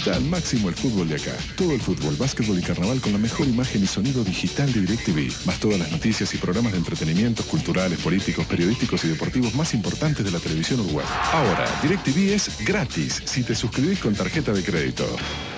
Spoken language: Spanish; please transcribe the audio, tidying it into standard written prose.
Disfruta al máximo el fútbol de acá. Todo el fútbol, básquetbol y carnaval con la mejor imagen y sonido digital de DirecTV. Más todas las noticias y programas de entretenimiento, culturales, políticos, periodísticos y deportivos más importantes de la televisión uruguaya. Ahora, DirecTV es gratis si te suscribís con tarjeta de crédito.